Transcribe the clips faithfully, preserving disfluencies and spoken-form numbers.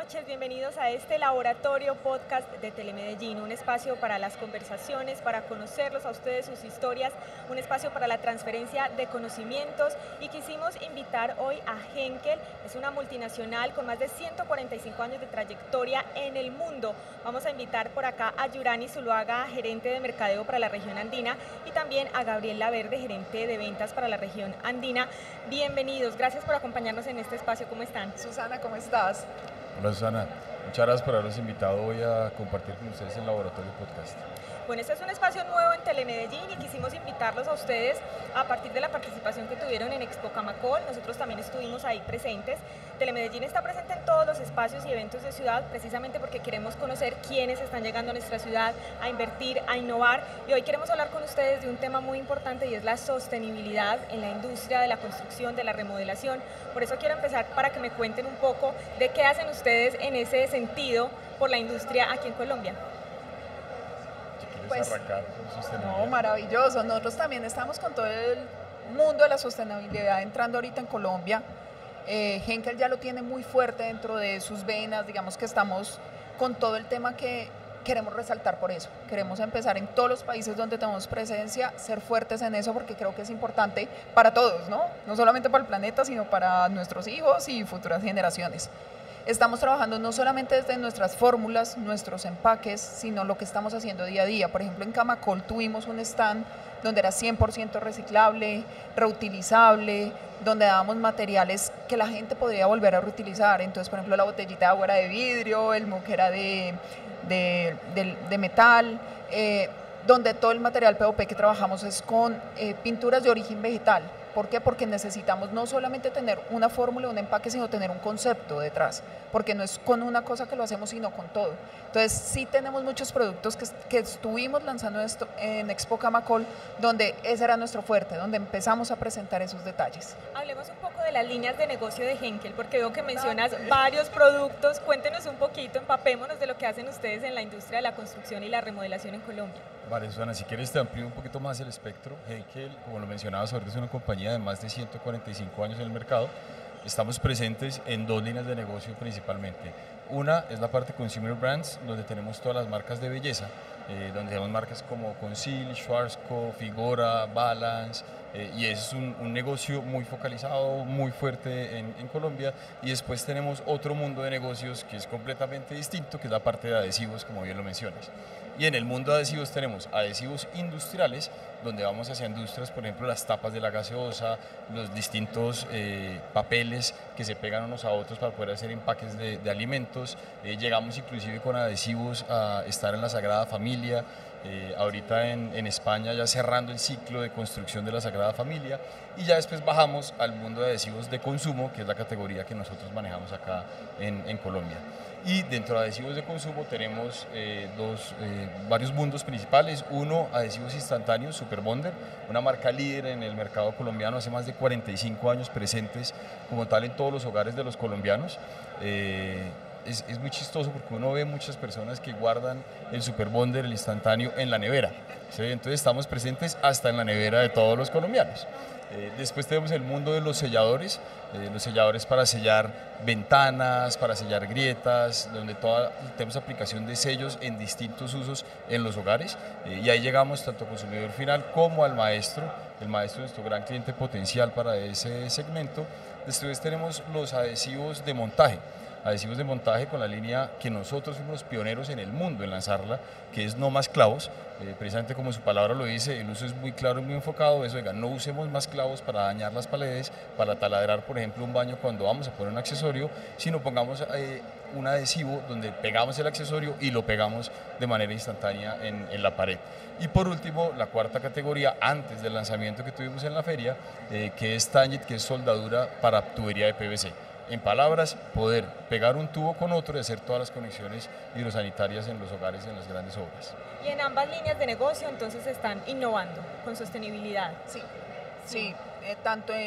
noches, bienvenidos a este laboratorio podcast de Telemedellín, un espacio para las conversaciones, para conocerlos a ustedes, sus historias, un espacio para la transferencia de conocimientos y quisimos invitar hoy a Henkel, es una multinacional con más de ciento cuarenta y cinco años de trayectoria en el mundo. Vamos a invitar por acá a Yurani Zuluaga, gerente de mercadeo para la región andina y también a Gabriel Laverde, gerente de ventas para la región andina. Bienvenidos, gracias por acompañarnos en este espacio, ¿cómo están? Susana, ¿cómo estás? Hola Susana, muchas gracias por habernos invitado hoy a compartir con ustedes el Laboratorio Podcast. Bueno, este es un espacio nuevo en Telemedellín y quisimos invitarlos a ustedes a partir de la participación que tuvieron en Expo Camacol. Nosotros también estuvimos ahí presentes. Telemedellín está presente en todos los espacios y eventos de ciudad precisamente porque queremos conocer quiénes están llegando a nuestra ciudad a invertir, a innovar. Y hoy queremos hablar con ustedes de un tema muy importante y es la sostenibilidad en la industria de la construcción, de la remodelación. Por eso quiero empezar para que me cuenten un poco de qué hacen ustedes en ese sentido por la industria aquí en Colombia. Pues, arrancar con sostenibilidad. No, maravilloso. Nosotros también estamos con todo el mundo de la sostenibilidad entrando ahorita en Colombia. Eh, Henkel ya lo tiene muy fuerte dentro de sus venas, digamos que estamos con todo el tema que queremos resaltar por eso. Queremos empezar en todos los países donde tenemos presencia, ser fuertes en eso porque creo que es importante para todos, ¿no? No solamente para el planeta, sino para nuestros hijos y futuras generaciones. Estamos trabajando no solamente desde nuestras fórmulas, nuestros empaques, sino lo que estamos haciendo día a día. Por ejemplo, en Camacol tuvimos un stand donde era cien por ciento reciclable, reutilizable, donde dábamos materiales que la gente podría volver a reutilizar. Entonces, por ejemplo, la botellita de agua era de vidrio, el mug era de, de, de, de metal, eh, donde todo el material P O P que trabajamos es con eh, pinturas de origen vegetal. ¿Por qué? Porque necesitamos no solamente tener una fórmula, un empaque, sino tener un concepto detrás, porque no es con una cosa que lo hacemos, sino con todo. Entonces, sí tenemos muchos productos que, que estuvimos lanzando esto en Expo Camacol, donde ese era nuestro fuerte, donde empezamos a presentar esos detalles. Hablemos un poco de las líneas de negocio de Henkel, porque veo que mencionas varios productos. Cuéntenos un poquito, empapémonos de lo que hacen ustedes en la industria de la construcción y la remodelación en Colombia. Vale, Susana, si quieres te amplío un poquito más el espectro. Henkel, como lo mencionabas, ahorita es una compañía de más de ciento cuarenta y cinco años en el mercado. Estamos presentes en dos líneas de negocio principalmente. Una es la parte Consumer Brands, donde tenemos todas las marcas de belleza, eh, donde tenemos marcas como Conceal, Schwarzkopf, Figora, Balance, eh, y es un, un negocio muy focalizado, muy fuerte en, en Colombia. Y después tenemos otro mundo de negocios que es completamente distinto, que es la parte de adhesivos, como bien lo mencionas. Y en el mundo de adhesivos tenemos adhesivos industriales, donde vamos hacia industrias, por ejemplo, las tapas de la gaseosa, los distintos eh, papeles que se pegan unos a otros para poder hacer empaques de, de alimentos. Eh, llegamos inclusive con adhesivos a estar en la Sagrada Familia, eh, ahorita en, en España ya cerrando el ciclo de construcción de la Sagrada Familia, y ya después bajamos al mundo de adhesivos de consumo, que es la categoría que nosotros manejamos acá en, en Colombia. Y dentro de adhesivos de consumo tenemos eh, dos, eh, varios mundos principales. Uno, adhesivos instantáneos, Superbonder, una marca líder en el mercado colombiano, hace más de cuarenta y cinco años presentes como tal en todos los hogares de los colombianos. Eh, es, es muy chistoso porque uno ve muchas personas que guardan el Superbonder, el instantáneo, en la nevera, ¿sí? Entonces estamos presentes hasta en la nevera de todos los colombianos. Eh, después tenemos el mundo de los selladores, eh, los selladores para sellar ventanas, para sellar grietas, donde toda, tenemos aplicación de sellos en distintos usos en los hogares, eh, y ahí llegamos tanto al consumidor final como al maestro. El maestro es nuestro gran cliente potencial para ese segmento. Después tenemos los adhesivos de montaje. Adhesivos de montaje con la línea que nosotros fuimos los pioneros en el mundo en lanzarla, que es No Más Clavos. Eh, precisamente como su palabra lo dice, el uso es muy claro y muy enfocado. Eso, oiga, no usemos más clavos para dañar las paredes, para taladrar, por ejemplo, un baño cuando vamos a poner un accesorio, sino pongamos eh, un adhesivo donde pegamos el accesorio y lo pegamos de manera instantánea en, en la pared. Y por último, la cuarta categoría, antes del lanzamiento que tuvimos en la feria, eh, que es Tangit, que es soldadura para tubería de P V C. En palabras, poder pegar un tubo con otro y hacer todas las conexiones hidrosanitarias en los hogares y en las grandes obras. Y en ambas líneas de negocio entonces están innovando con sostenibilidad. Sí, sí, eh, tanto en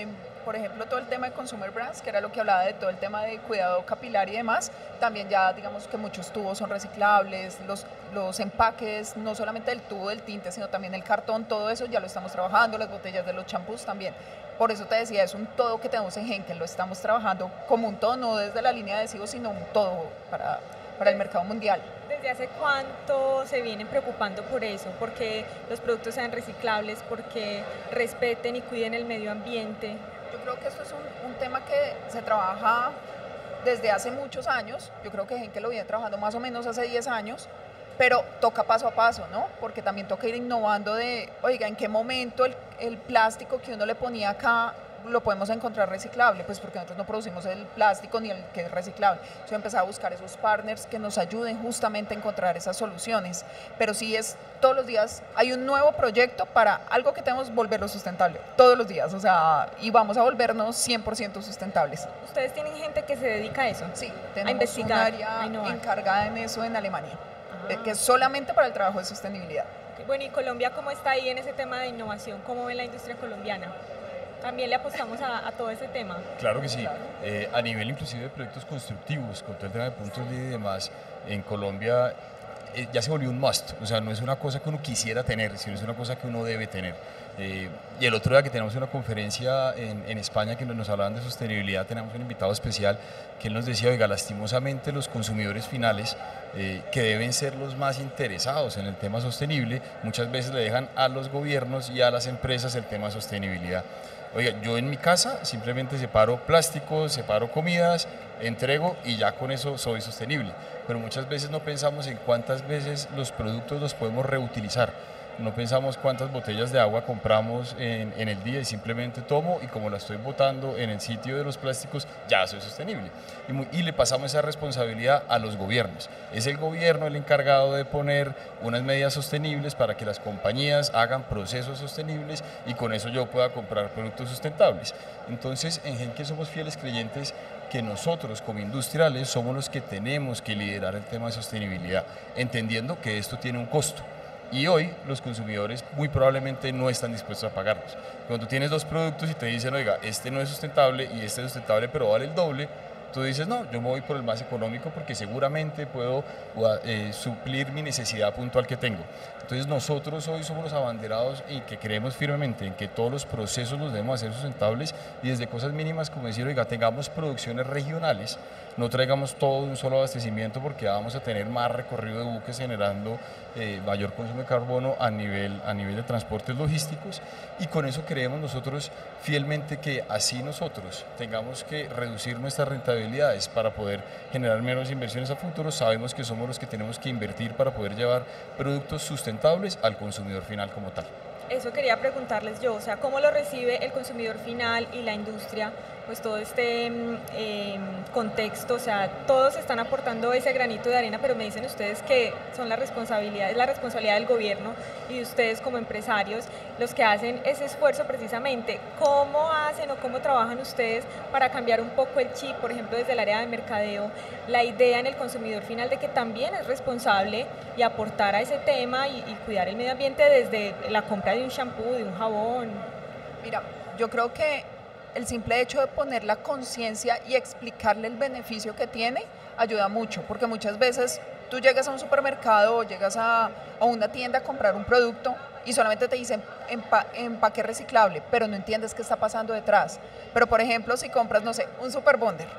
por ejemplo, todo el tema de Consumer Brands, que era lo que hablaba de todo el tema de cuidado capilar y demás, también ya digamos que muchos tubos son reciclables, los, los empaques, no solamente el tubo del tinte, sino también el cartón, todo eso ya lo estamos trabajando, las botellas de los champús también. Por eso te decía, es un todo que tenemos en Henkel, lo estamos trabajando como un todo, no desde la línea de adhesivos, sino un todo para, para el mercado mundial. ¿Desde hace cuánto se vienen preocupando por eso? Porque los productos sean reciclables, porque respeten y cuiden el medio ambiente. Yo creo que esto es un, un tema que se trabaja desde hace muchos años. Yo creo que Henkel lo viene trabajando más o menos hace diez años, pero toca paso a paso, ¿no? Porque también toca ir innovando de, oiga, ¿en qué momento el, el plástico que uno le ponía acá lo podemos encontrar reciclable? Pues porque nosotros no producimos el plástico ni el que es reciclable. Yo empecé a buscar esos partners que nos ayuden justamente a encontrar esas soluciones. Pero sí es todos los días, hay un nuevo proyecto para algo que tenemos, volverlo sustentable. Todos los días, o sea, y vamos a volvernos cien por ciento sustentables. ¿Ustedes tienen gente que se dedica a eso? Sí, a tenemos investigar, un área a encargada en eso en Alemania, ah. que es solamente para el trabajo de sostenibilidad. Bueno, ¿y Colombia cómo está ahí en ese tema de innovación? ¿Cómo ve la industria colombiana? ¿También le apostamos a, a todo ese tema? Claro que sí. Claro. Eh, a nivel inclusive de proyectos constructivos, con todo el tema de puntos y demás, en Colombia eh, ya se volvió un must. O sea, no es una cosa que uno quisiera tener, sino es una cosa que uno debe tener. Eh, y el otro día que tenemos una conferencia en, en España que nos hablaban de sostenibilidad, tenemos un invitado especial que él nos decía, oiga, lastimosamente los consumidores finales, eh, que deben ser los más interesados en el tema sostenible, muchas veces le dejan a los gobiernos y a las empresas el tema sostenibilidad. Oiga, yo en mi casa simplemente separo plásticos, separo comidas, entrego y ya con eso soy sostenible. Pero muchas veces no pensamos en cuántas veces los productos los podemos reutilizar. No pensamos cuántas botellas de agua compramos en, en el día y simplemente tomo y como la estoy botando en el sitio de los plásticos, ya soy sostenible. Y, muy, y le pasamos esa responsabilidad a los gobiernos. Es el gobierno el encargado de poner unas medidas sostenibles para que las compañías hagan procesos sostenibles y con eso yo pueda comprar productos sustentables. Entonces, en Henkel somos fieles creyentes que nosotros como industriales somos los que tenemos que liderar el tema de sostenibilidad, entendiendo que esto tiene un costo. Y hoy los consumidores muy probablemente no están dispuestos a pagarlos. Cuando tienes dos productos y te dicen, oiga, este no es sustentable y este es sustentable pero vale el doble, tú dices, no, yo me voy por el más económico porque seguramente puedo eh, suplir mi necesidad puntual que tengo. Entonces nosotros hoy somos los abanderados y que creemos firmemente en que todos los procesos los debemos hacer sustentables y desde cosas mínimas como decir, oiga, tengamos producciones regionales, no traigamos todo de un solo abastecimiento porque vamos a tener más recorrido de buques generando eh, mayor consumo de carbono a nivel, a nivel de transportes logísticos y con eso creemos nosotros fielmente que así nosotros tengamos que reducir nuestras rentabilidades para poder generar menos inversiones a futuro, sabemos que somos los que tenemos que invertir para poder llevar productos sustentables al consumidor final como tal. Eso quería preguntarles yo, o sea, ¿cómo lo recibe el consumidor final y la industria? Pues todo este eh, contexto, o sea, todos están aportando ese granito de arena, pero me dicen ustedes que son la responsabilidad, es la responsabilidad del gobierno y de ustedes como empresarios los que hacen ese esfuerzo precisamente. ¿Cómo hacen o cómo trabajan ustedes para cambiar un poco el chip, por ejemplo, desde el área de mercadeo, la idea en el consumidor final de que también es responsable y aportar a ese tema y, y cuidar el medio ambiente desde la compra de un shampoo, de un jabón? Mira, yo creo que el simple hecho de poner la conciencia y explicarle el beneficio que tiene ayuda mucho, porque muchas veces tú llegas a un supermercado o llegas a, a una tienda a comprar un producto y solamente te dicen empa, empaque reciclable, pero no entiendes qué está pasando detrás. Pero por ejemplo, si compras, no sé, un Super Bonder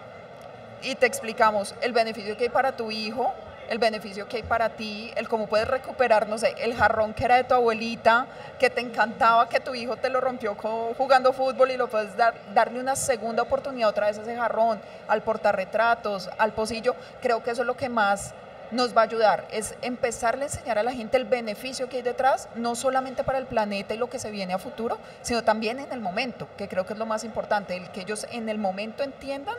y te explicamos el beneficio que hay para tu hijo, el beneficio que hay para ti, el cómo puedes recuperar, no sé, el jarrón que era de tu abuelita, que te encantaba, que tu hijo te lo rompió jugando fútbol y lo puedes dar, darle una segunda oportunidad otra vez a ese jarrón, al portarretratos, al pocillo. Creo que eso es lo que más nos va a ayudar, es empezarle a enseñar a la gente el beneficio que hay detrás, no solamente para el planeta y lo que se viene a futuro, sino también en el momento, que creo que es lo más importante, el que ellos en el momento entiendan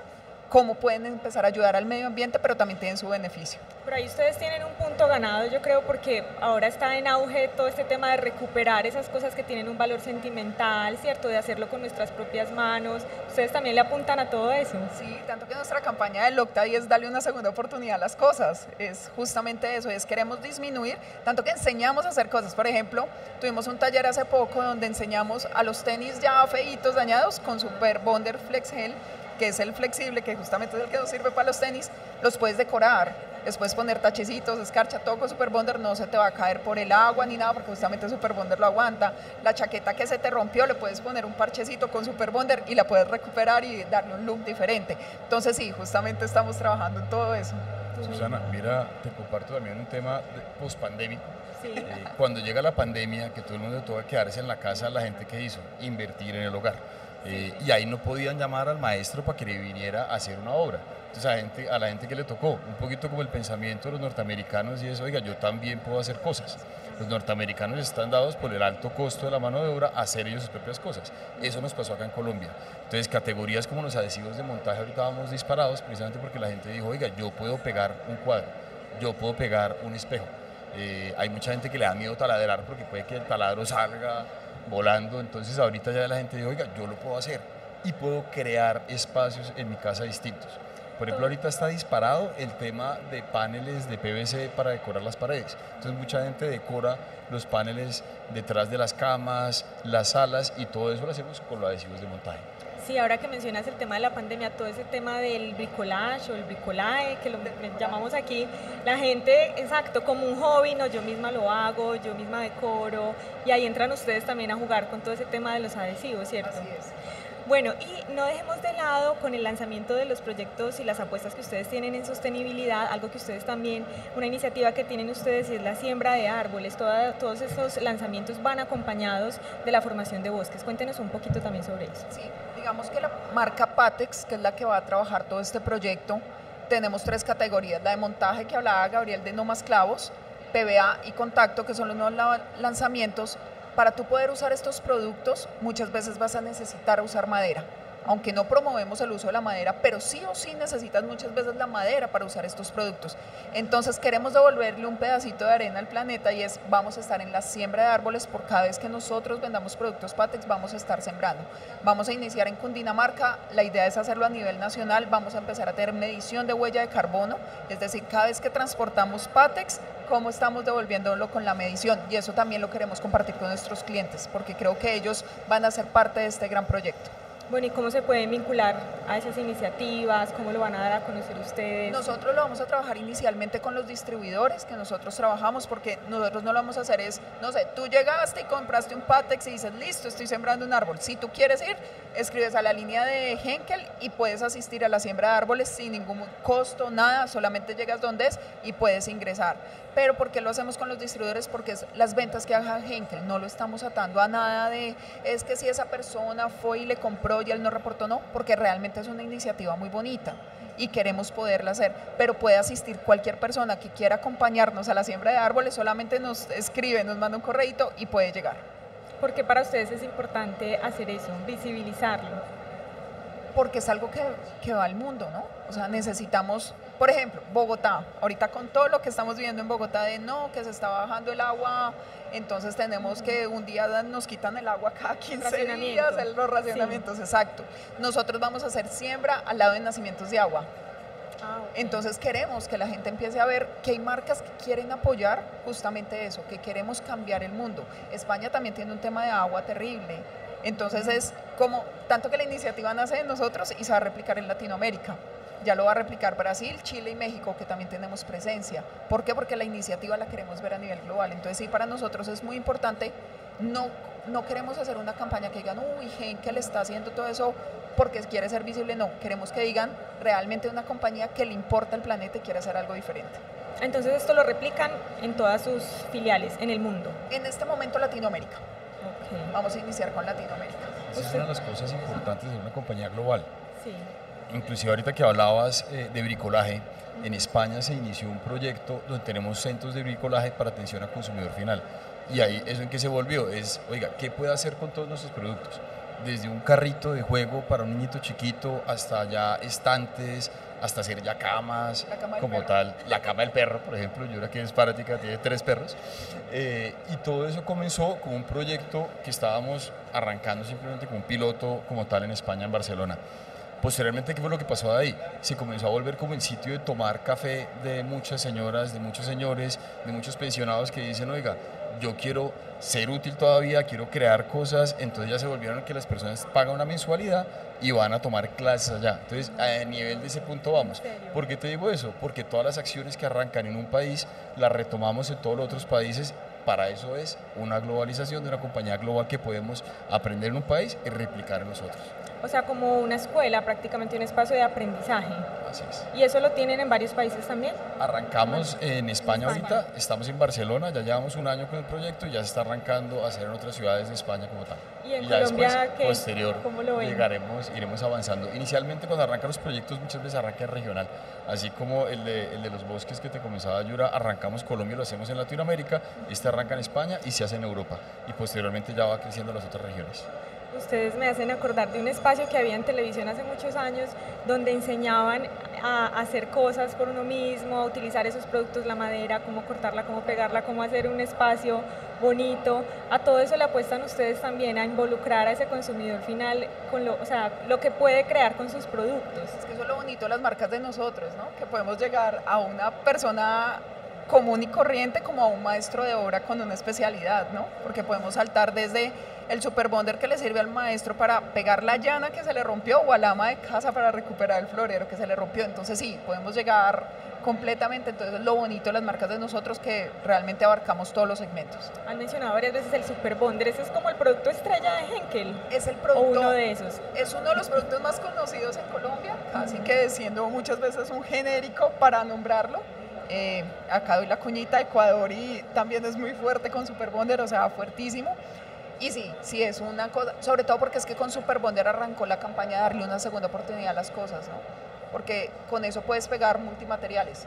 cómo pueden empezar a ayudar al medio ambiente, pero también tienen su beneficio. Por ahí ustedes tienen un punto ganado, yo creo, porque ahora está en auge todo este tema de recuperar esas cosas que tienen un valor sentimental, ¿cierto? De hacerlo con nuestras propias manos. ¿Ustedes también le apuntan a todo eso? Sí, tanto que nuestra campaña del Octavia es darle una segunda oportunidad a las cosas. Es justamente eso, es queremos disminuir, tanto que enseñamos a hacer cosas. Por ejemplo, tuvimos un taller hace poco donde enseñamos a los tenis ya feitos, dañados, con Super Bonder Flex Gel, que es el flexible, que justamente es el que nos sirve para los tenis, los puedes decorar, les puedes poner tachecitos, escarcha, todo con Super Bonder, no se te va a caer por el agua ni nada, porque justamente Super Bonder lo aguanta. La chaqueta que se te rompió, le puedes poner un parchecito con Super Bonder y la puedes recuperar y darle un look diferente. Entonces sí, justamente estamos trabajando en todo eso. Susana, mira, te comparto también un tema post-pandémico. Sí. Eh, cuando llega la pandemia, que todo el mundo tuvo que quedarse en la casa, la gente que hizo, invertir en el hogar. Eh, y ahí no podían llamar al maestro para que le viniera a hacer una obra. Entonces a, gente, a la gente que le tocó, un poquito como el pensamiento de los norteamericanos y es, oiga, yo también puedo hacer cosas. Los norteamericanos están dados por el alto costo de la mano de obra a hacer ellos sus propias cosas. Eso nos pasó acá en Colombia. Entonces categorías como los adhesivos de montaje ahorita vamos disparados precisamente porque la gente dijo, oiga, yo puedo pegar un cuadro, yo puedo pegar un espejo. Eh, hay mucha gente que le da miedo taladrar porque puede que el taladro salga volando, entonces ahorita ya la gente dice, oiga, yo lo puedo hacer y puedo crear espacios en mi casa distintos. Por ejemplo, ahorita está disparado el tema de paneles de P V C para decorar las paredes. Entonces mucha gente decora los paneles detrás de las camas, las salas y todo eso lo hacemos con los adhesivos de montaje. Sí, ahora que mencionas el tema de la pandemia, todo ese tema del bricolage o el bricolaje, que lo llamamos aquí, la gente, exacto, como un hobby, no, yo misma lo hago, yo misma decoro, y ahí entran ustedes también a jugar con todo ese tema de los adhesivos, ¿cierto? Así es. Bueno, y no dejemos de lado con el lanzamiento de los proyectos y las apuestas que ustedes tienen en sostenibilidad, algo que ustedes también, una iniciativa que tienen ustedes y es la siembra de árboles. Toda, todos estos lanzamientos van acompañados de la formación de bosques. Cuéntenos un poquito también sobre eso. Sí, digamos que la marca Patex, que es la que va a trabajar todo este proyecto, tenemos tres categorías, la de montaje que hablaba Gabriel de No Más Clavos, P V A y Contacto, que son los nuevos lanzamientos. Para tú poder usar estos productos, muchas veces vas a necesitar usar madera, aunque no promovemos el uso de la madera, pero sí o sí necesitas muchas veces la madera para usar estos productos. Entonces queremos devolverle un pedacito de arena al planeta y es, vamos a estar en la siembra de árboles por cada vez que nosotros vendamos productos Patex, vamos a estar sembrando. Vamos a iniciar en Cundinamarca, la idea es hacerlo a nivel nacional, vamos a empezar a tener medición de huella de carbono, es decir, cada vez que transportamos Patex, cómo estamos devolviéndolo con la medición, y eso también lo queremos compartir con nuestros clientes, porque creo que ellos van a ser parte de este gran proyecto. Bueno, ¿y cómo se pueden vincular a esas iniciativas? ¿Cómo lo van a dar a conocer ustedes? Nosotros lo vamos a trabajar inicialmente con los distribuidores que nosotros trabajamos, porque nosotros no lo vamos a hacer es, no sé, tú llegaste y compraste un Patex y dices, listo, estoy sembrando un árbol. Si tú quieres ir, escribes a la línea de Henkel y puedes asistir a la siembra de árboles sin ningún costo, nada, solamente llegas donde es y puedes ingresar. Pero ¿por qué lo hacemos con los distribuidores? Porque es las ventas que haga Henkel, no lo estamos atando a nada de, es que si esa persona fue y le compró y él no reportó, no, porque realmente es una iniciativa muy bonita y queremos poderla hacer, pero puede asistir cualquier persona que quiera acompañarnos a la siembra de árboles, solamente nos escribe, nos manda un correíto y puede llegar. ¿Por qué para ustedes es importante hacer eso, visibilizarlo? Porque es algo que, que va al mundo, ¿no? O sea, necesitamos, por ejemplo, Bogotá, ahorita con todo lo que estamos viviendo en Bogotá de no, que se está bajando el agua, entonces tenemos que un día nos quitan el agua cada quince días, los racionamientos, sí. Exacto. Nosotros vamos a hacer siembra al lado de nacimientos de agua. Ah, okay. Entonces queremos que la gente empiece a ver que hay marcas que quieren apoyar justamente eso, que queremos cambiar el mundo. España también tiene un tema de agua terrible. Entonces es como, tanto que la iniciativa nace en nosotros y se va a replicar en Latinoamérica. Ya lo va a replicar Brasil, Chile y México, que también tenemos presencia. ¿Por qué? Porque la iniciativa la queremos ver a nivel global. Entonces sí, para nosotros es muy importante, no, no queremos hacer una campaña que digan, uy, Henkel está haciendo todo eso porque quiere ser visible. No, queremos que digan realmente una compañía que le importa el planeta y quiere hacer algo diferente. Entonces esto lo replican en todas sus filiales, en el mundo. En este momento Latinoamérica. Okay. Vamos a iniciar con Latinoamérica. Esa es una de las cosas importantes de una compañía global. Sí. Inclusive ahorita que hablabas eh, de bricolaje, en España se inició un proyecto donde tenemos centros de bricolaje para atención al consumidor final. Y ahí eso en qué se volvió, es, oiga, ¿qué puede hacer con todos nuestros productos? desde un carrito de juego para un niñito chiquito hasta ya estantes, hasta hacer ya camas, como perro. tal, la cama del perro, por ejemplo, Yura, que es fanática, tiene tres perros, eh, y todo eso comenzó como un proyecto que estábamos arrancando simplemente como un piloto como tal en España, en Barcelona. Posteriormente, ¿qué fue lo que pasó de ahí? Se comenzó a volver como el sitio de tomar café de muchas señoras, de muchos señores, de muchos pensionados que dicen, oiga, yo quiero ser útil todavía, quiero crear cosas, entonces ya se volvieron que las personas pagan una mensualidad y van a tomar clases allá. Entonces, a nivel de ese punto vamos. ¿Por qué te digo eso? Porque todas las acciones que arrancan en un país las retomamos en todos los otros países. Para eso es una globalización de una compañía global que podemos aprender en un país y replicar en los otros. O sea, como una escuela, prácticamente un espacio de aprendizaje. Así es. ¿Y eso lo tienen en varios países también? Arrancamos en España, en España. ahorita, estamos en Barcelona, ya llevamos un año con el proyecto y ya se está arrancando a hacer en otras ciudades de España como tal. ¿Y en ya Colombia después, qué? posterior, ¿Cómo lo ven? llegaremos, iremos avanzando. Inicialmente cuando arrancan los proyectos muchas veces arranca en regional, así como el de, el de los bosques que te comenzaba Yura, arrancamos Colombia, lo hacemos en Latinoamérica, este arranca en España y se hace en Europa y posteriormente ya va creciendo las otras regiones. Ustedes me hacen acordar de un espacio que había en televisión hace muchos años donde enseñaban a hacer cosas por uno mismo, a utilizar esos productos, la madera, cómo cortarla, cómo pegarla, cómo hacer un espacio bonito. A todo eso le apuestan ustedes también a involucrar a ese consumidor final con lo, o sea, lo que puede crear con sus productos. Es que eso es lo bonito de las marcas de nosotros, ¿no? Que podemos llegar a una persona común y corriente como a un maestro de obra con una especialidad, ¿no? Porque podemos saltar desde el super bonder que le sirve al maestro para pegar la llana que se le rompió o al ama de casa para recuperar el florero que se le rompió. Entonces sí, podemos llegar completamente. Entonces lo bonito de las marcas de nosotros que realmente abarcamos todos los segmentos. Han mencionado varias veces el Super Bonder, ese es como el producto estrella de Henkel. Es el producto, o uno de esos. Es uno de los productos más conocidos en Colombia, así que siendo muchas veces un genérico para nombrarlo. Eh, acá doy la cuñita, Ecuador y también es muy fuerte con Super Bonder, o sea, fuertísimo. Y sí, sí es una cosa, sobre todo porque es que con Super Bonder arrancó la campaña de darle una segunda oportunidad a las cosas, ¿no? Porque con eso puedes pegar multimateriales,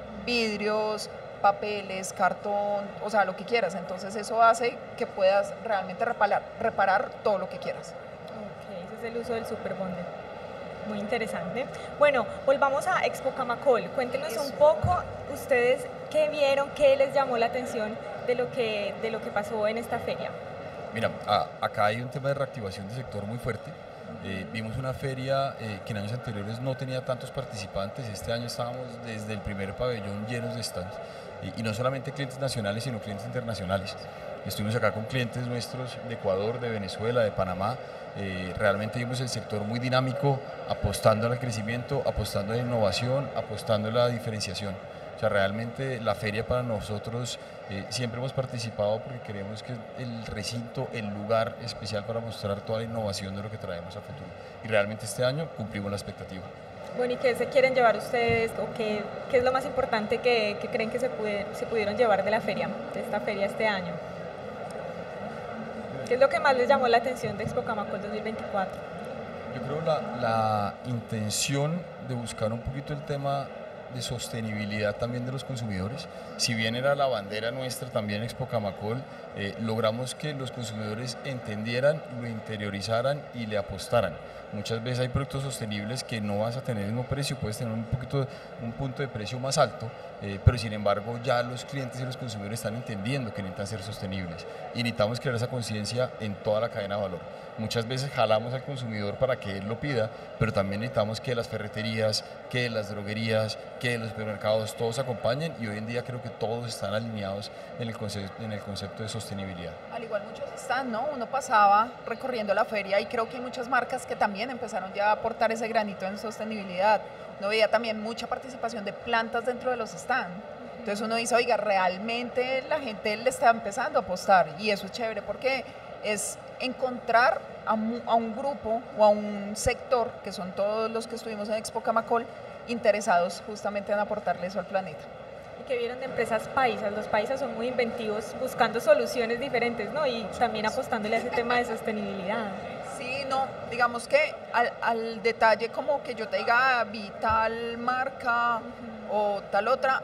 vidrios, papeles, cartón, o sea, lo que quieras. Entonces eso hace que puedas realmente reparar, reparar todo lo que quieras. Ok, ese es el uso del Super Bonder. Muy interesante. Bueno, volvamos a Expo Camacol. Cuéntenos Eso. un poco, ustedes qué vieron, qué les llamó la atención de lo que, de lo que pasó en esta feria. Mira, a, acá hay un tema de reactivación del sector muy fuerte. Eh, vimos una feria eh, que en años anteriores no tenía tantos participantes. Este año estábamos desde el primer pabellón llenos de stands. Eh, y no solamente clientes nacionales, sino clientes internacionales. Estuvimos acá con clientes nuestros de Ecuador, de Venezuela, de Panamá. Eh, realmente vimos el sector muy dinámico, apostando al crecimiento, apostando a la innovación, apostando a la diferenciación. O sea, realmente la feria para nosotros eh, siempre hemos participado porque creemos que es el recinto, el lugar especial para mostrar toda la innovación de lo que traemos a futuro. Y realmente este año cumplimos la expectativa. Bueno, ¿y qué se quieren llevar ustedes o qué, qué es lo más importante que, que creen que se, pude, se pudieron llevar de la feria, de esta feria este año? ¿Qué es lo que más les llamó la atención de Expo Camacol dos mil veinticuatro? Yo creo la, la intención de buscar un poquito el tema de sostenibilidad también de los consumidores. Si bien era la bandera nuestra también Expo Camacol, eh, logramos que los consumidores entendieran, lo interiorizaran y le apostaran. Muchas veces hay productos sostenibles que no vas a tener el mismo precio, puedes tener un poquito, un punto de precio más alto, eh, pero sin embargo ya los clientes y los consumidores están entendiendo que necesitan ser sostenibles y necesitamos crear esa conciencia en toda la cadena de valor. Muchas veces jalamos al consumidor para que él lo pida, pero también necesitamos que las ferreterías, que las droguerías, que los supermercados, todos acompañen y hoy en día creo que todos están alineados en el concepto, en el concepto de sostenibilidad. Al igual muchos están, ¿no? Uno pasaba recorriendo la feria y creo que hay muchas marcas que también empezaron ya a aportar ese granito en sostenibilidad. Uno veía también mucha participación de plantas dentro de los stands. Entonces uno dice, oiga, realmente la gente le está empezando a apostar y eso es chévere porque es encontrar a un, a un grupo o a un sector, que son todos los que estuvimos en Expo Camacol, interesados justamente en aportarle eso al planeta. ¿Y qué vieron de empresas paisas? Los paisas son muy inventivos, buscando soluciones diferentes, ¿no? Y también apostándole a ese tema de sostenibilidad. Sí, no, digamos que al, al detalle como que yo te diga, vi tal marca uh-huh. o tal otra,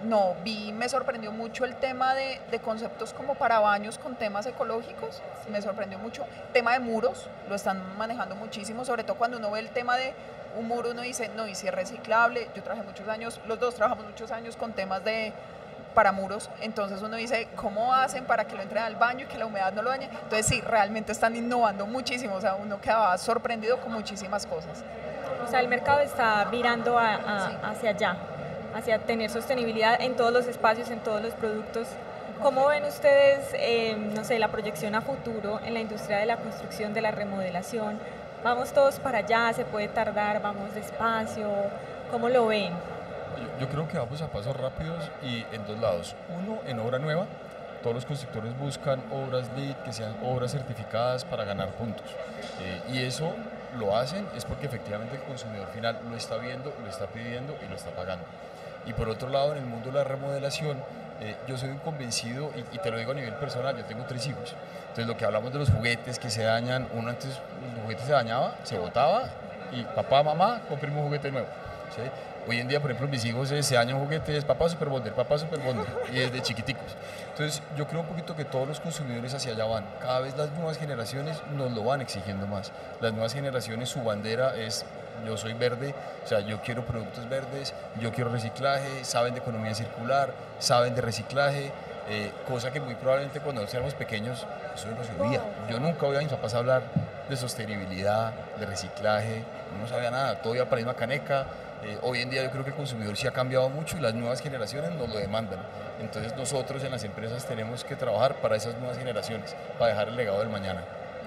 no, vi, me sorprendió mucho el tema de, de conceptos como para baños con temas ecológicos, me sorprendió mucho. Tema de muros, lo están manejando muchísimo, sobre todo cuando uno ve el tema de un muro, uno dice, no, y si es reciclable. Yo trabajé muchos años, los dos trabajamos muchos años con temas de para muros, entonces uno dice, ¿cómo hacen para que lo entren al baño y que la humedad no lo dañe? Entonces sí, realmente están innovando muchísimo, o sea, uno quedaba sorprendido con muchísimas cosas. O sea, el mercado está virando a, a, Sí. hacia allá, hacia tener sostenibilidad en todos los espacios, en todos los productos. ¿Cómo ven ustedes, eh, no sé, la proyección a futuro en la industria de la construcción, de la remodelación? ¿Vamos todos para allá? ¿Se puede tardar? ¿Vamos despacio? ¿Cómo lo ven? Yo, yo creo que vamos a pasos rápidos y en dos lados. Uno, en obra nueva, todos los constructores buscan obras LEED, que sean obras certificadas para ganar puntos. Eh, y eso lo hacen es porque efectivamente el consumidor final lo está viendo, lo está pidiendo y lo está pagando. Y por otro lado, en el mundo de la remodelación, eh, yo soy un convencido, y, y te lo digo a nivel personal, yo tengo tres hijos. Entonces lo que hablamos de los juguetes que se dañan, uno antes el juguete se dañaba, se botaba y papá, mamá, comprime un juguete nuevo. ¿Sí? Hoy en día, por ejemplo, mis hijos eh, se dañan juguetes, papá Super Bonder, papá Super Bonder, y desde chiquiticos. Entonces, yo creo un poquito que todos los consumidores hacia allá van. Cada vez las nuevas generaciones nos lo van exigiendo más. Las nuevas generaciones, su bandera es, yo soy verde, o sea, yo quiero productos verdes, yo quiero reciclaje, saben de economía circular, saben de reciclaje, eh, cosa que muy probablemente cuando nosotros éramos pequeños, eso no se oía. Yo nunca oía a mis papás hablar de sostenibilidad, de reciclaje, no sabía nada, todo iba para la misma caneca. Eh, hoy en día yo creo que el consumidor sí ha cambiado mucho y las nuevas generaciones nos lo demandan. Entonces nosotros en las empresas tenemos que trabajar para esas nuevas generaciones, para dejar el legado del mañana.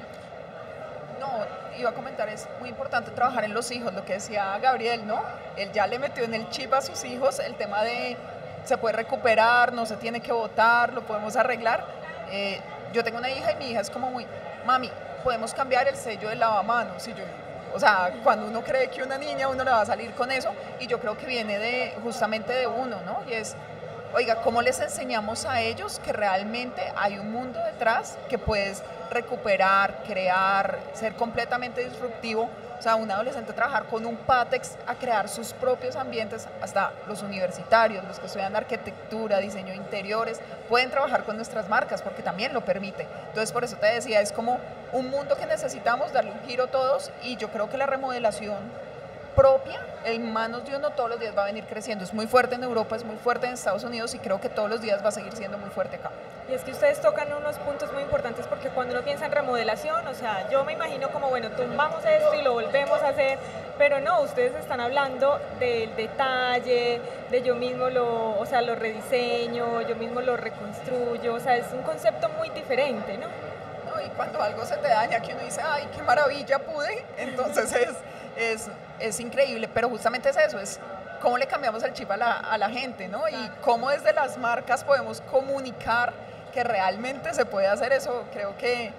No, iba a comentar, es muy importante trabajar en los hijos, lo que decía Gabriel, ¿no? Él ya le metió en el chip a sus hijos el tema de se puede recuperar, no se tiene que botar, lo podemos arreglar. Eh, yo tengo una hija y mi hija es como muy, mami, podemos cambiar el sello del lavamanos. Y yo, o sea, cuando uno cree que una niña, uno le va a salir con eso, y yo creo que viene de justamente de uno, ¿no? Y es, oiga, ¿cómo les enseñamos a ellos que realmente hay un mundo detrás que puedes recuperar, crear, ser completamente disruptivo? O sea, un adolescente trabajar con un Patex a crear sus propios ambientes, hasta los universitarios, los que estudian arquitectura, diseño de interiores, pueden trabajar con nuestras marcas porque también lo permite. Entonces, por eso te decía, es como un mundo que necesitamos darle un giro todos, y yo creo que la remodelación propia en manos de uno todos los días va a venir creciendo. Es muy fuerte en Europa, es muy fuerte en Estados Unidos, y creo que todos los días va a seguir siendo muy fuerte acá. Y es que ustedes tocan unos puntos muy importantes, porque cuando uno piensa en remodelación, o sea, yo me imagino como, bueno, tumbamos esto y lo volvemos a hacer, pero no, ustedes están hablando del detalle, de yo mismo lo, o sea, lo rediseño, yo mismo lo reconstruyo, o sea, es un concepto muy diferente, ¿no? No, y cuando algo se te daña, que uno dice, ay, qué maravilla pude, entonces es, es, es increíble, pero justamente es eso, es cómo le cambiamos el chip a la, a la gente, ¿no? Y cómo desde las marcas podemos comunicar que realmente se puede hacer eso. Creo que,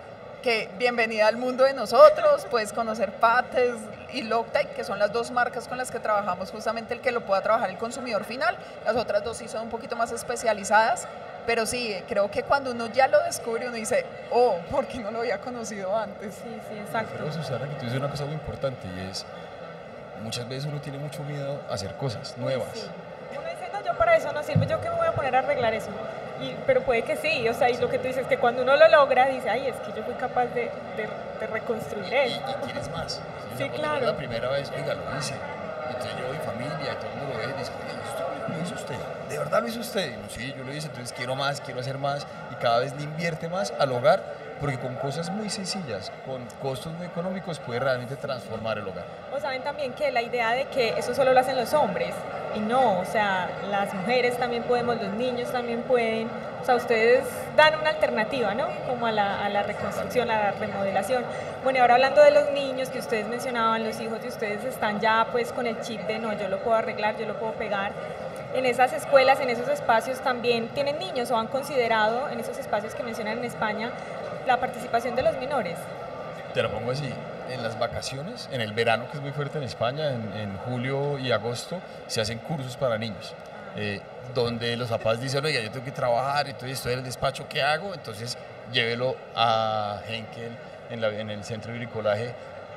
que bienvenida al mundo de nosotros, puedes conocer Patex y Loctite, que son las dos marcas con las que trabajamos, justamente el que lo pueda trabajar el consumidor final. Las otras dos sí son un poquito más especializadas, pero sí, creo que cuando uno ya lo descubre, uno dice, oh, ¿por qué no lo había conocido antes? Sí, sí, exacto. Pero Susana, que tú dices una cosa muy importante, y es, muchas veces uno tiene mucho miedo a hacer cosas nuevas. Sí. Uno dice, no, yo para eso no sirve, yo qué me voy a poner a arreglar eso. Y, pero puede que sí, o sea, y lo que tú dices, que cuando uno lo logra, dice, ay, es que yo fui capaz de, de, de reconstruir Y, eso. y quieres más. ¿Sí? Sí, Cuando claro. fue la primera vez, oiga, lo hice. Entonces yo y familia, y todo el mundo lo ve y dice, oye, ¿esto lo hizo usted? ¿De verdad lo hizo usted? Y yo, sí, yo lo hice, entonces quiero más, quiero hacer más, y cada vez le invierte más al hogar, porque con cosas muy sencillas, con costos muy económicos, puede realmente transformar el hogar. O saben también que la idea de que eso solo lo hacen los hombres, y no, o sea, las mujeres también podemos, los niños también pueden, o sea, ustedes dan una alternativa, ¿no? Como a la, a la reconstrucción, a la remodelación. Bueno, y ahora hablando de los niños que ustedes mencionaban, los hijos de ustedes están ya pues con el chip de no, yo lo puedo arreglar, yo lo puedo pegar. En esas escuelas, en esos espacios también tienen niños, o han considerado en esos espacios que mencionan en España la participación de los menores. Te lo pongo así, en las vacaciones, en el verano, que es muy fuerte en España, en, en julio y agosto, se hacen cursos para niños, eh, donde los papás dicen, oiga, yo tengo que trabajar, entonces estoy en el despacho, ¿qué hago? Entonces llévelo a Henkel, en, la, en el centro de bricolaje,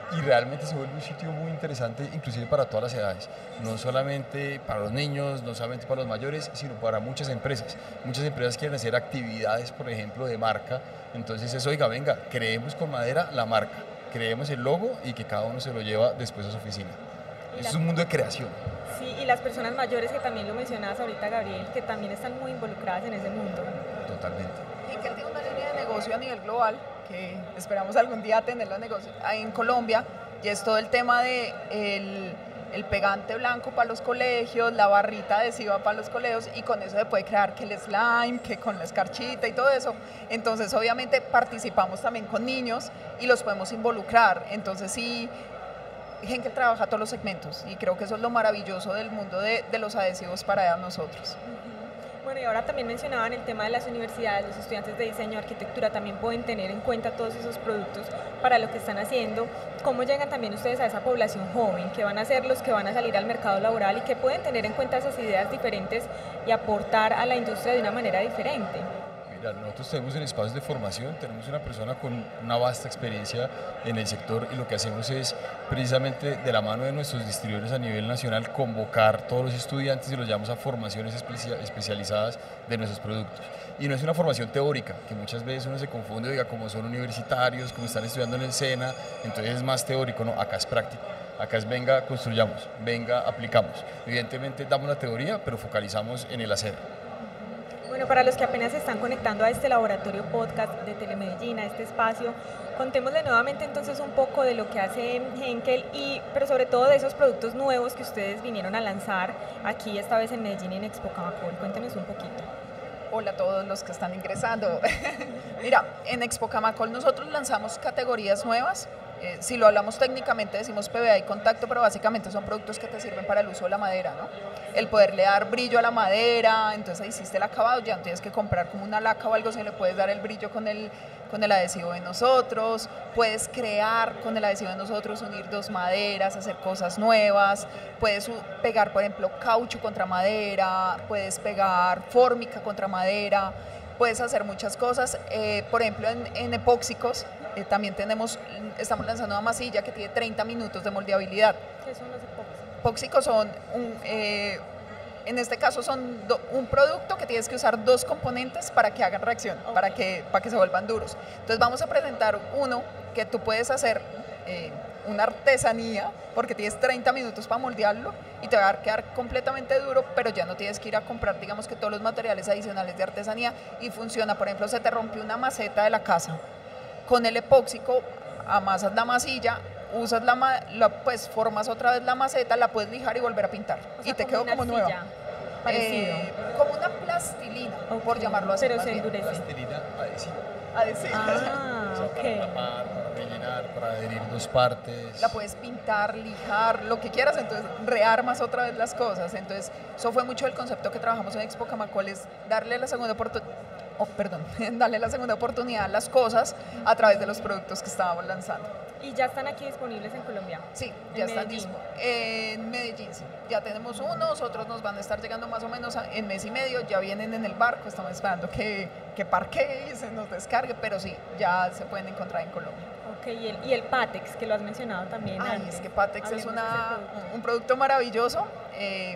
y realmente se vuelve un sitio muy interesante, inclusive para todas las edades, no solamente para los niños, no solamente para los mayores, sino para muchas empresas. Muchas empresas quieren hacer actividades, por ejemplo, de marca, entonces es, oiga, venga, creemos con madera la marca, creemos el logo y que cada uno se lo lleva después a su oficina. Es un mundo de creación. Sí, y las personas mayores, que también lo mencionabas ahorita, Gabriel, que también están muy involucradas en ese mundo. Totalmente. Henkel tiene una línea de negocio a nivel global, que esperamos algún día tenerlo en negocio en Colombia, y es todo el tema de el, el pegante blanco para los colegios, la barrita adhesiva para los colegios, y con eso se puede crear que el slime, que con la escarchita y todo eso. Entonces obviamente participamos también con niños y los podemos involucrar. Entonces sí, Henkel trabaja todos los segmentos y creo que eso es lo maravilloso del mundo de, de los adhesivos para nosotros. Bueno, y ahora también mencionaban el tema de las universidades, los estudiantes de diseño, arquitectura también pueden tener en cuenta todos esos productos para lo que están haciendo. ¿Cómo llegan también ustedes a esa población joven, que van a ser los que van a salir al mercado laboral y que pueden tener en cuenta esas ideas diferentes y aportar a la industria de una manera diferente? Mira, nosotros tenemos en espacios de formación, tenemos una persona con una vasta experiencia en el sector y lo que hacemos es precisamente de la mano de nuestros distribuidores a nivel nacional convocar todos los estudiantes y los llevamos a formaciones especia- especializadas de nuestros productos. Y no es una formación teórica, que muchas veces uno se confunde, oiga, como son universitarios, como están estudiando en el SENA, entonces es más teórico, no, acá es práctico. Acá es venga, construyamos, venga, aplicamos. Evidentemente damos la teoría, pero focalizamos en el hacer. Bueno, para los que apenas se están conectando a este laboratorio podcast de Telemedellín, a este espacio, contémosle nuevamente entonces un poco de lo que hace Henkel, y, pero sobre todo de esos productos nuevos que ustedes vinieron a lanzar aquí esta vez en Medellín y en Expocamacol. Cuéntenos un poquito. Hola a todos los que están ingresando. Mira, en Expocamacol nosotros lanzamos categorías nuevas. Eh, si lo hablamos técnicamente decimos P V A y contacto, pero básicamente son productos que te sirven para el uso de la madera, ¿no? El poderle dar brillo a la madera, entonces hiciste el acabado, ya no tienes que comprar como una laca o algo, si le puedes dar el brillo con el, con el adhesivo de nosotros, puedes crear con el adhesivo de nosotros, unir dos maderas, hacer cosas nuevas, puedes pegar, por ejemplo, caucho contra madera, puedes pegar fórmica contra madera, puedes hacer muchas cosas. Eh, por ejemplo, en, en epóxicos eh, también tenemos, estamos lanzando una masilla que tiene treinta minutos de moldeabilidad. ¿Qué son los epóxicos? Epóxicos son, un, eh, en este caso, son do, un producto que tienes que usar dos componentes para que hagan reacción, okay. para, que, para que se vuelvan duros. Entonces vamos a presentar uno que tú puedes hacer eh, una artesanía, porque tienes treinta minutos para moldearlo y te va a quedar completamente duro, pero ya no tienes que ir a comprar, digamos que todos los materiales adicionales de artesanía, y funciona. Por ejemplo, se te rompió una maceta de la casa, con el epóxico amasas la masilla, usas la, la pues formas otra vez la maceta, la puedes lijar y volver a pintar, o sea, y te quedó como nueva. Parecido. Eh, como una plastilina, okay, por llamarlo así. Pero se endurece. Plastilina adhesiva. Adhesiva. Ah, o sea, okay. Para tapar, para rellenar, para adherir dos partes. La puedes pintar, lijar, lo que quieras, entonces rearmas otra vez las cosas. Entonces, eso fue mucho el concepto que trabajamos en Expocamacol, es darle la segunda oportunidad. Oh, perdón, darle la segunda oportunidad a las cosas a través de los productos que estábamos lanzando. ¿Y ya están aquí disponibles en Colombia? Sí, ya están disponibles. En Medellín, sí. Ya tenemos unos, otros nos van a estar llegando más o menos en mes y medio, ya vienen en el barco, estamos esperando que, que parquee y se nos descargue, pero sí, ya se pueden encontrar en Colombia. Ok, y el, y el Patex, que lo has mencionado también. Ay, antes. es que Patex Hablemos es una, producto. un producto maravilloso. Eh,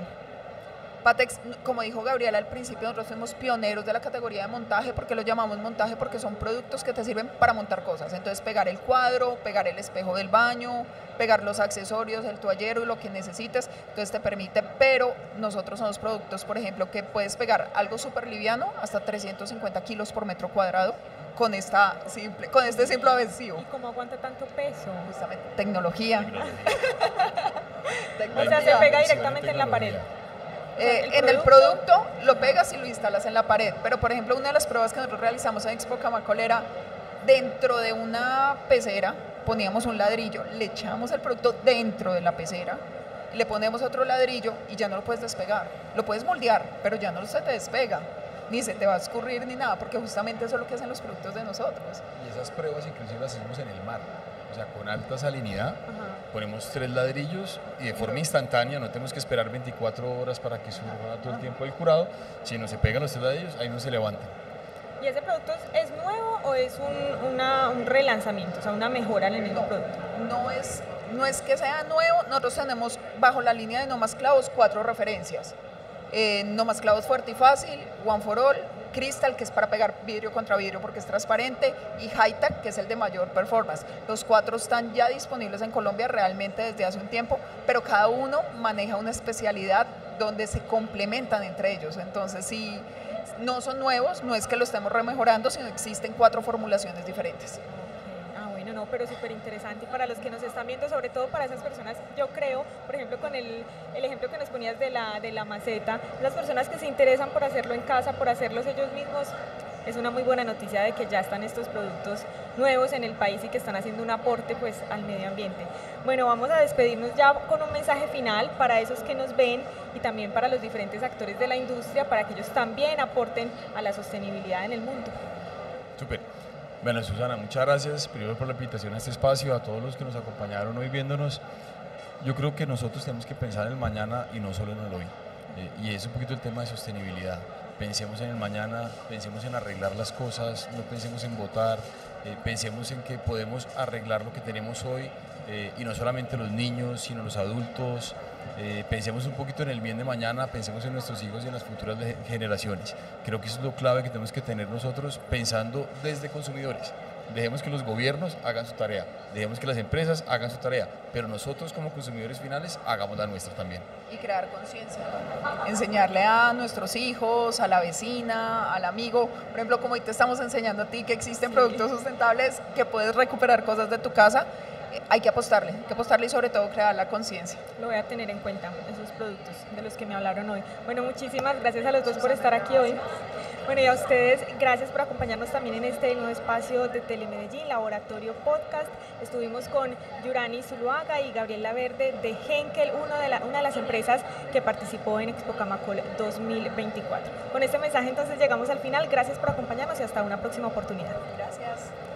Patex, como dijo Gabriela al principio, nosotros fuimos pioneros de la categoría de montaje, porque lo llamamos montaje porque son productos que te sirven para montar cosas. Entonces, pegar el cuadro, pegar el espejo del baño, pegar los accesorios, el toallero y lo que necesites, entonces te permite. Pero nosotros somos productos, por ejemplo, que puedes pegar algo súper liviano, hasta trescientos cincuenta kilos por metro cuadrado, con, esta simple, con este simple adhesivo. ¿Y cómo aguanta tanto peso? Justamente, tecnología. tecnología. O sea, se pega directamente en la pared. Eh, ¿El en el producto lo pegas y lo instalas en la pared, pero por ejemplo una de las pruebas que nosotros realizamos en Expocamacol era dentro de una pecera, poníamos un ladrillo, le echamos el producto dentro de la pecera, le ponemos otro ladrillo y ya no lo puedes despegar, lo puedes moldear, pero ya no se te despega, ni se te va a escurrir ni nada, porque justamente eso es lo que hacen los productos de nosotros. Y esas pruebas inclusive las hacemos en el mar, o sea, con alta salinidad. Ajá. Ponemos tres ladrillos y de forma instantánea, no tenemos que esperar veinticuatro horas para que surja todo el tiempo el curado, si no se pegan los tres ladrillos, ahí no se levantan. ¿Y ese producto es, es nuevo o es un, una, un relanzamiento, o sea, una mejora en el mismo no, producto? No es, no es que sea nuevo, nosotros tenemos bajo la línea de No Más Clavos cuatro referencias. Eh, no Más Clavos Fuerte y Fácil, One for All, Crystal, que es para pegar vidrio contra vidrio porque es transparente, y High-Tac, que es el de mayor performance. Los cuatro están ya disponibles en Colombia realmente desde hace un tiempo, pero cada uno maneja una especialidad donde se complementan entre ellos. Entonces, si no son nuevos, no es que lo estemos remejorando, sino existen cuatro formulaciones diferentes. Ah, bueno, no, pero súper interesante. Y para los que nos están viendo, sobre todo para esas personas, yo creo, por ejemplo, con el, el ejemplo que nos ponías de la, de la maceta, las personas que se interesan por hacerlo en casa, por hacerlos ellos mismos, es una muy buena noticia de que ya están estos productos nuevos en el país y que están haciendo un aporte pues al medio ambiente. Bueno, vamos a despedirnos ya con un mensaje final para esos que nos ven y también para los diferentes actores de la industria, para que ellos también aporten a la sostenibilidad en el mundo. Súper. Bueno, Susana, muchas gracias primero por la invitación a este espacio, a todos los que nos acompañaron hoy viéndonos. Yo creo que nosotros tenemos que pensar en el mañana y no solo en el hoy. Eh, y es un poquito el tema de sostenibilidad. Pensemos en el mañana, pensemos en arreglar las cosas, no pensemos en votar, eh, pensemos en que podemos arreglar lo que tenemos hoy, eh, y no solamente los niños, sino los adultos. Eh, pensemos un poquito en el bien de mañana, pensemos en nuestros hijos y en las futuras generaciones. Creo que eso es lo clave que tenemos que tener nosotros pensando desde consumidores. Dejemos que los gobiernos hagan su tarea, dejemos que las empresas hagan su tarea, pero nosotros como consumidores finales hagamos la nuestra también. Y crear conciencia, enseñarle a nuestros hijos, a la vecina, al amigo, por ejemplo, como hoy te estamos enseñando a ti que existen sí. productos sustentables, que puedes recuperar cosas de tu casa. Hay que apostarle, hay que apostarle y sobre todo crear la conciencia. Lo voy a tener en cuenta, esos productos de los que me hablaron hoy. Bueno, muchísimas gracias a los dos por estar aquí hoy. Bueno, y a ustedes, gracias por acompañarnos también en este nuevo espacio de Telemedellín, Laboratorio Podcast. Estuvimos con Yurani Zuluaga y Gabriel Laverde de Henkel, una de, la, una de las empresas que participó en Expo Camacol dos mil veinticuatro. Con este mensaje entonces llegamos al final. Gracias por acompañarnos y hasta una próxima oportunidad. Gracias.